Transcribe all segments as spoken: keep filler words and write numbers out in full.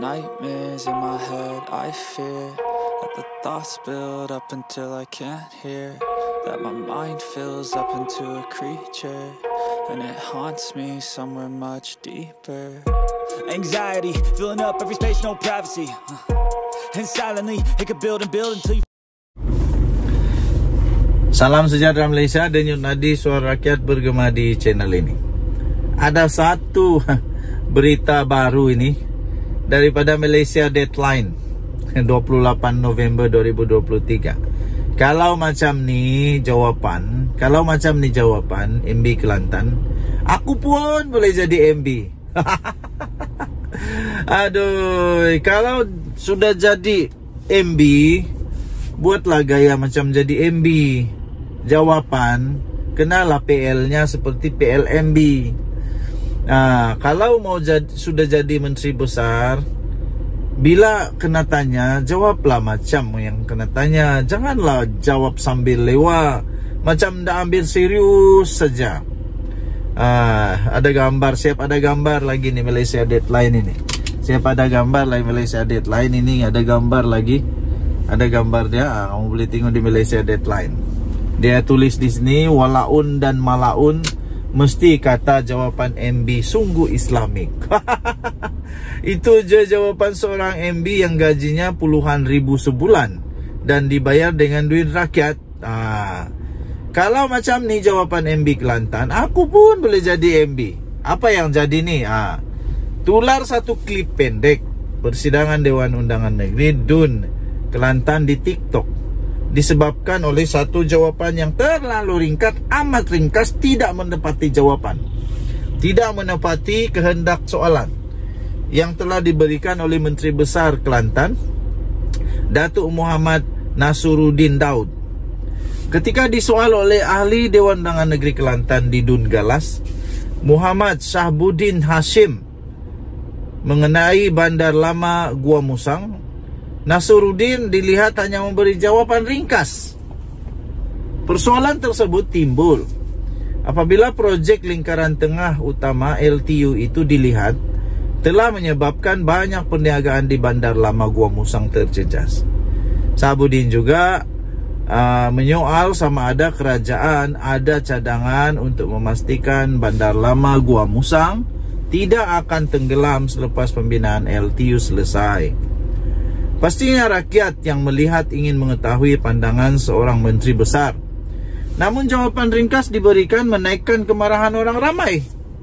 nightmares in my head, I fear that the thoughts build up until I can't hear, that my mind fills up into a creature, and it haunts me somewhere much deeper. Anxiety, filling up every space, no privacy, and silently, it could build and build until you... Salam sejahtera Malaysia, denyut nadi suara rakyat bergema di channel ini. Ada satu berita baru ini daripada Malaysia Deadline dua puluh lapan November dua ribu dua puluh tiga. Kalau macam ni jawapan, kalau macam ni jawapan M B Kelantan, aku pun boleh jadi M B. Aduh, kalau sudah jadi M B, buatlah gaya macam jadi M B. Jawapan, kenalah P L-nya seperti P L M B. Nah, kalau mau jad, sudah jadi menteri besar, bila kena tanya, jawablah macam yang kena tanya. Janganlah jawab sambil lewa, macam dah ambil serius saja. Ah, ada gambar, siap ada gambar lagi nih Malaysia Deadline ini. Siap ada gambar lagi Malaysia Deadline ini, ada gambar lagi. Ada gambar dia, ah, kamu boleh tengok di Malaysia Deadline. Dia tulis di sini, walaun dan malaun mesti kata jawapan M B sungguh Islamik. Itu je jawapan seorang M B yang gajinya puluhan ribu sebulan dan dibayar dengan duit rakyat. Ah, kalau macam ni jawapan M B Kelantan, aku pun boleh jadi M B. Apa yang jadi ni? Ah, tular satu klip pendek persidangan Dewan Undangan Negeri D U N Kelantan di TikTok disebabkan oleh satu jawapan yang terlalu ringkas, amat ringkas, tidak menepati jawapan, tidak menepati kehendak soalan yang telah diberikan oleh Menteri Besar Kelantan, Datuk Muhammad Nasruddin Daud. Ketika disoal oleh ahli Dewan Undangan Negeri Kelantan di D U N Galas, Muhammad Syahbuddin Hashim, mengenai Bandar Lama Gua Musang, Nasruddin dilihat hanya memberi jawapan ringkas. Persoalan tersebut timbul apabila projek lingkaran tengah utama L T U itu dilihat telah menyebabkan banyak perniagaan di Bandar Lama Gua Musang terjejas. Syahbuddin juga uh, menyoal sama ada kerajaan ada cadangan untuk memastikan Bandar Lama Gua Musang tidak akan tenggelam selepas pembinaan L T U selesai. Pastinya rakyat yang melihat ingin mengetahui pandangan seorang menteri besar. Namun jawapan ringkas diberikan menaikkan kemarahan orang ramai.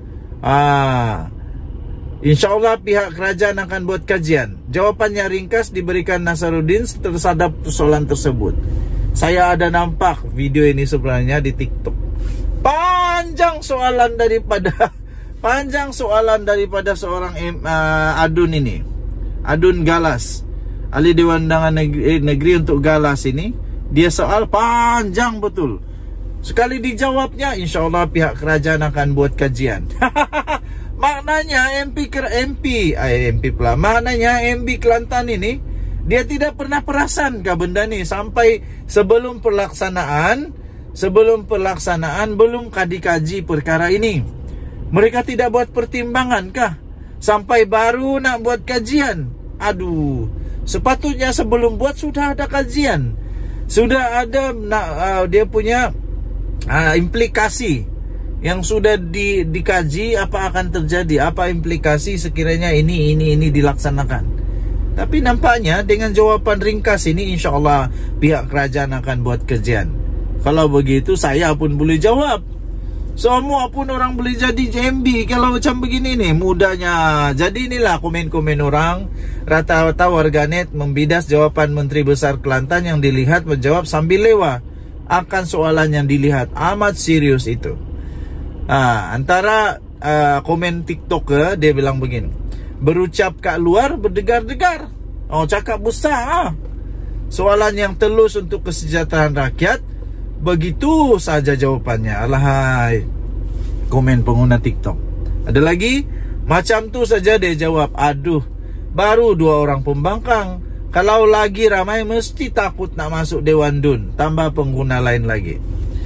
Ah, InsyaAllah pihak kerajaan akan buat kajian. Jawapannya ringkas diberikan Nasruddin terhadap persoalan tersebut. Saya ada nampak video ini sebenarnya di TikTok. Panjang soalan daripada panjang soalan daripada seorang uh, adun ini, adun Galas, ahli Dewan Undangan Negeri, Negeri untuk Galas ini. Dia soal panjang betul. Sekali dijawabnya, InsyaAllah pihak kerajaan akan buat kajian. Maknanya M P M P, eh, M P pula. Maknanya M B Kelantan ini, dia tidak pernah perasan ke benda ni sampai sebelum pelaksanaan, sebelum pelaksanaan belum kaji-kaji perkara ini. Mereka tidak buat pertimbangan kah? Sampai baru nak buat kajian. Aduh, sepatutnya sebelum buat sudah ada kajian, sudah ada nak, uh, dia punya uh, implikasi yang sudah di, dikaji apa akan terjadi, apa implikasi sekiranya ini ini ini dilaksanakan. Tapi nampaknya dengan jawapan ringkas ini, InsyaAllah pihak kerajaan akan buat kajian. Kalau begitu saya pun boleh jawab. Semua pun orang boleh jadi M B kalau macam begini nih mudahnya. Jadi inilah komen-komen orang. Rata-rata warganet membidas jawapan Menteri Besar Kelantan yang dilihat menjawab sambil lewa akan soalan yang dilihat. Amat serius itu. Ah, antara uh, komen TikToker dia bilang begini, berucap kat luar berdegar-degar. Oh, cakap besar. Ah. Soalan yang telus untuk kesejahteraan rakyat, begitu saja jawapannya. Alahai, komen pengguna TikTok. Ada lagi, macam tu saja dia jawab. Aduh, baru dua orang pembangkang. Kalau lagi ramai mesti takut nak masuk Dewan D U N. Tambah pengguna lain lagi.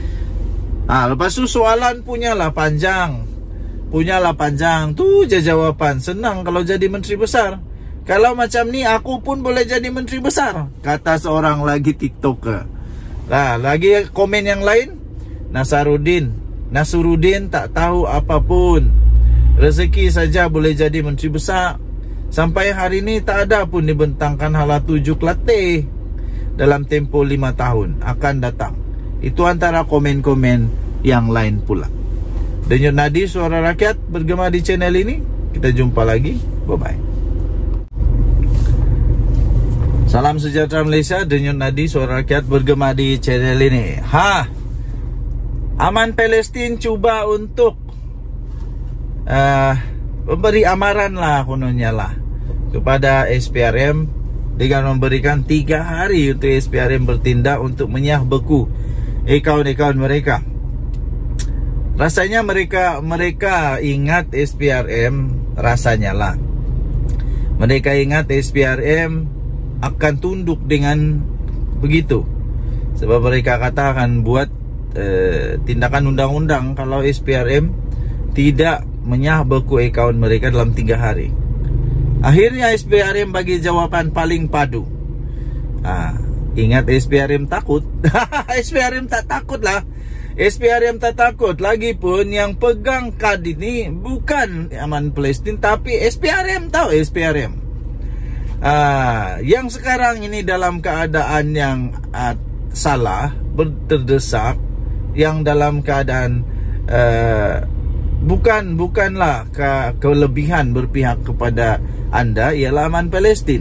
Ah, lepas tu soalan punyalah panjang. Punyalah panjang. Tu je jawapan. Senang kalau jadi menteri besar. Kalau macam ni aku pun boleh jadi menteri besar, kata seorang lagi TikToker. Lah, lagi komen yang lain, Nasarudin, Nasruddin tak tahu apapun. Rezeki saja boleh jadi menteri besar. Sampai hari ini tak ada pun dibentangkan hala tujuh Kelantan dalam tempoh lima tahun akan datang. Itu antara komen-komen yang lain pula. Denyut Nadi Suara Rakyat bergema di channel ini. Kita jumpa lagi. Bye-bye. Salam sejahtera Malaysia. Denyut Nadi Suara Rakyat bergema di channel ini. Ha, Aman Palestin cuba untuk uh, memberi amaran lah kononnya lah kepada S P R M dengan memberikan tiga hari untuk S P R M bertindak untuk menyah beku akaun-akaun mereka. Rasanya mereka mereka ingat S P R M, rasanya lah mereka ingat S P R M akan tunduk dengan begitu, sebab mereka kata akan buat uh, tindakan undang-undang kalau S P R M tidak menyah beku akaun mereka dalam tiga hari. Akhirnya S P R M bagi jawapan paling padu. Ah, ingat S P R M takut? S P R M tak takut lah. S P R M tak takut. Lagipun yang pegang kad ini bukan Aman Palestin, tapi S P R M. Tahu S P R M? Ah, yang sekarang ini dalam keadaan yang ah, salah, berterdesak, yang dalam keadaan uh, bukan bukanlah ke, kelebihan berpihak kepada anda, ialah Aman Palestin.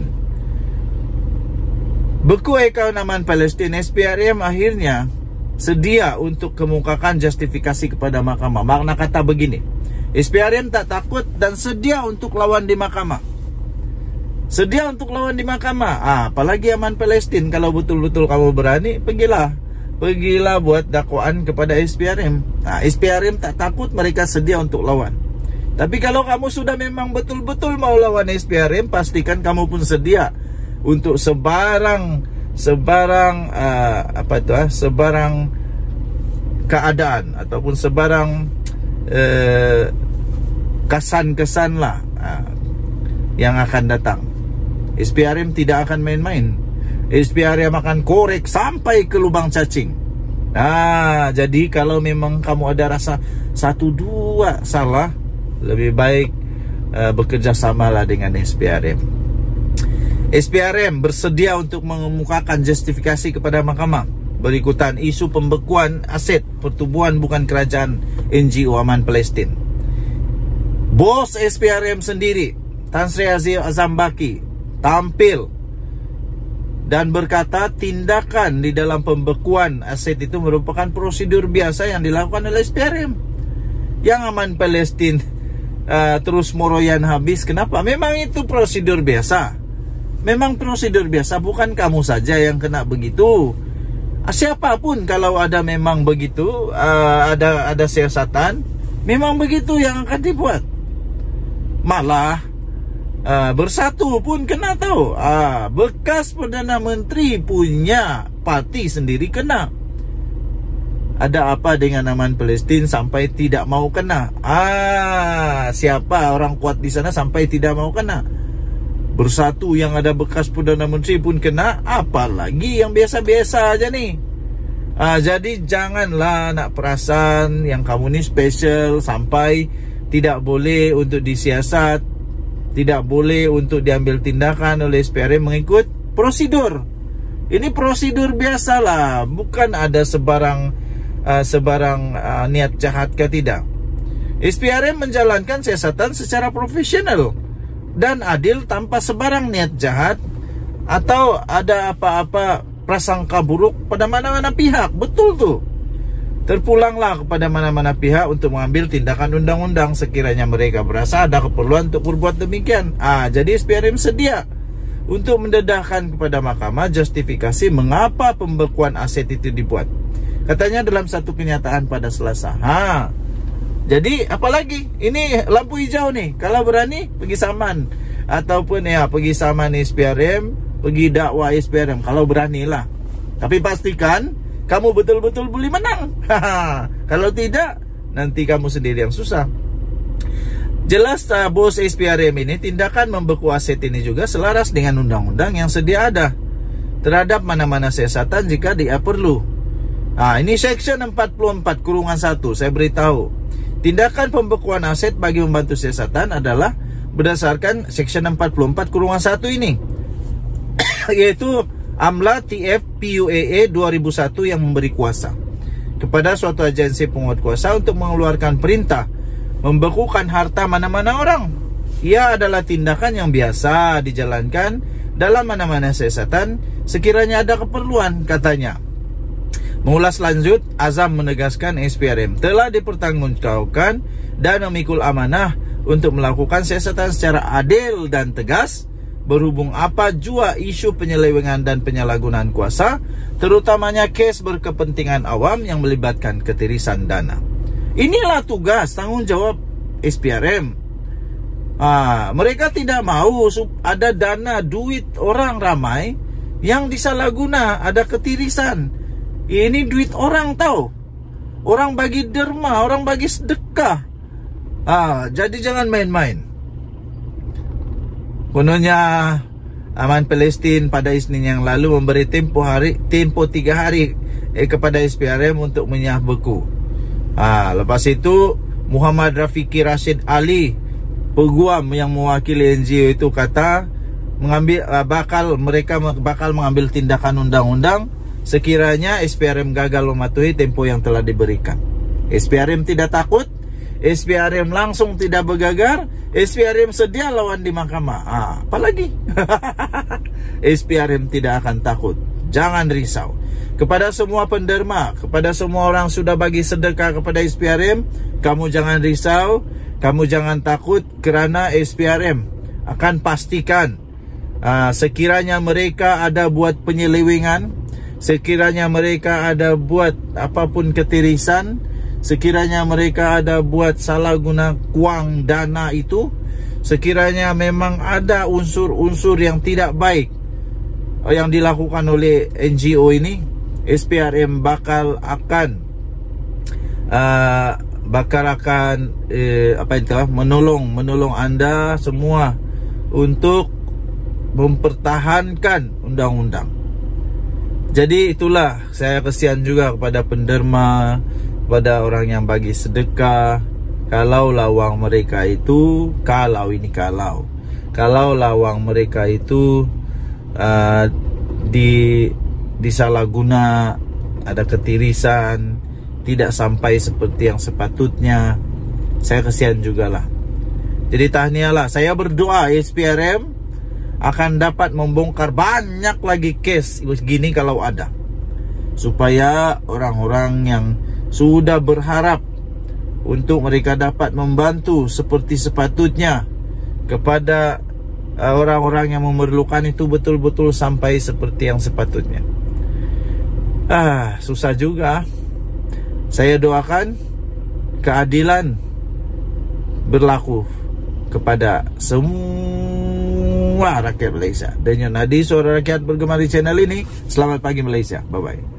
Beku akaun Aman Palestin, S P R M akhirnya sedia untuk kemukakan justifikasi kepada mahkamah. Makna kata begini, S P R M tak takut dan sedia untuk lawan di mahkamah. Sedia untuk lawan di mahkamah. Ah, apalagi Aman Palestin, kalau betul-betul kamu berani, pergilah. Pergilah buat dakwaan kepada S P R M. Nah, S P R M tak takut, mereka sedia untuk lawan. Tapi kalau kamu sudah memang betul-betul mau lawan S P R M, pastikan kamu pun sedia untuk sebarang sebarang uh, apa itu ah, sebarang keadaan ataupun sebarang uh, kesan-kesan lah uh, yang akan datang. S P R M tidak akan main-main. S P R M akan korek sampai ke lubang cacing. Nah, jadi kalau memang kamu ada rasa satu dua salah, lebih baik uh, bekerja samalah dengan S P R M. S P R M bersedia untuk mengemukakan justifikasi kepada mahkamah berikutan isu pembekuan aset pertubuhan bukan kerajaan N G O Aman Palestin. Bos S P R M sendiri, Tan Sri Azam Baki, tampil dan berkata tindakan di dalam pembekuan aset itu merupakan prosedur biasa yang dilakukan oleh S P R M. Yang Aman Palestin uh, terus moroyan habis. Kenapa? Memang itu prosedur biasa. Memang prosedur biasa, bukan kamu saja yang kena begitu. Siapapun kalau ada memang begitu, uh, ada ada siasatan, memang begitu yang akan dibuat. Malah uh, bersatu pun kena tahu. Uh, bekas Perdana Menteri punya parti sendiri kena. Ada apa dengan Aman Palestin sampai tidak mau kena? Ah, siapa orang kuat di sana sampai tidak mau kena? Bersatu yang ada bekas Perdana Menteri pun kena, apalagi yang biasa-biasa aja nih. Ah, jadi janganlah nak perasan yang kamu ni special sampai tidak boleh untuk disiasat, tidak boleh untuk diambil tindakan oleh S P R M mengikut prosedur. Ini prosedur biasalah, bukan ada sebarang uh, sebarang uh, niat jahat ke tidak. S P R M menjalankan siasatan secara profesional dan adil tanpa sebarang niat jahat atau ada apa-apa prasangka buruk pada mana-mana pihak. Betul tuh. Terpulanglah kepada mana-mana pihak untuk mengambil tindakan undang-undang sekiranya mereka berasa ada keperluan untuk berbuat demikian. Ah, jadi S P R M sedia untuk mendedahkan kepada mahkamah justifikasi mengapa pembekuan aset itu dibuat. Katanya dalam satu kenyataan pada Selasa. Ha. Jadi apalagi ini lampu hijau nih. Kalau berani pergi saman ataupun ya pergi saman S P R M, pergi dakwa S P R M kalau beranilah. Tapi pastikan kamu betul-betul boleh menang. Kalau tidak, nanti kamu sendiri yang susah. Jelas uh, bos S P R M ini tindakan membeku aset ini juga selaras dengan undang-undang yang sedia ada terhadap mana-mana siasatan jika dia perlu. Nah, ini section empat puluh empat kurungan satu, saya beritahu. Tindakan pembekuan aset bagi membantu siasatan adalah berdasarkan section empat puluh empat kurungan satu ini. Yaitu AMLA T F P U E E dua ribu satu yang memberi kuasa kepada suatu agensi penguat kuasa untuk mengeluarkan perintah membekukan harta mana-mana orang. Ia adalah tindakan yang biasa dijalankan dalam mana-mana siasatan sekiranya ada keperluan, katanya. Mengulas lanjut, Azam menegaskan S P R M telah dipertanggungjawabkan dan memikul amanah untuk melakukan siasatan secara adil dan tegas berhubung apa jua isu penyelewengan dan penyalahgunaan kuasa, terutamanya kes berkepentingan awam yang melibatkan ketirisan dana. Inilah tugas tanggung jawab S P R M. Ah, mereka tidak mau ada dana duit orang ramai yang disalahguna, ada ketirisan. Ini duit orang tahu. Orang bagi derma, orang bagi sedekah. Ah, jadi jangan main-main. Kononnya Aman Palestin pada Isnin yang lalu memberi tempo hari, tempo tiga hari eh, kepada S P R M untuk menyah beku. Ah, lepas itu Muhammad Rafiqi Rashid Ali, peguam yang mewakili N G O itu kata mengambil bakal mereka bakal mengambil tindakan undang-undang sekiranya S P R M gagal mematuhi tempo yang telah diberikan. S P R M tidak takut, S P R M langsung tidak bergagar, S P R M sedia lawan di mahkamah. Ah, apalagi? S P R M tidak akan takut. Jangan risau. Kepada semua penderma, kepada semua orang sudah bagi sedekah kepada S P R M, kamu jangan risau, kamu jangan takut kerana S P R M akan pastikan uh, sekiranya mereka ada buat penyelewengan, sekiranya mereka ada buat apapun ketirisan, sekiranya mereka ada buat salah guna wang dana itu, sekiranya memang ada unsur-unsur yang tidak baik yang dilakukan oleh N G O ini, S P R M bakal akan uh, bakal akan eh, apa itu menolong menolong anda semua untuk mempertahankan undang-undang. Jadi itulah, saya kesian juga kepada penderma, kepada orang yang bagi sedekah. Kalau lawang mereka itu, kalau ini kalau Kalau lawang mereka itu uh, di disalahguna, ada ketirisan, tidak sampai seperti yang sepatutnya, saya kesian juga lah. Jadi tahniahlah, saya berdoa S P R M akan dapat membongkar banyak lagi kes begini kalau ada, supaya orang-orang yang sudah berharap untuk mereka dapat membantu seperti sepatutnya kepada orang-orang yang memerlukan itu betul-betul sampai seperti yang sepatutnya. Ah, susah juga. Saya doakan keadilan berlaku kepada semua rakyat Malaysia. Dan Nadi, suara rakyat bergema di channel ini. Selamat pagi Malaysia. Bye-bye.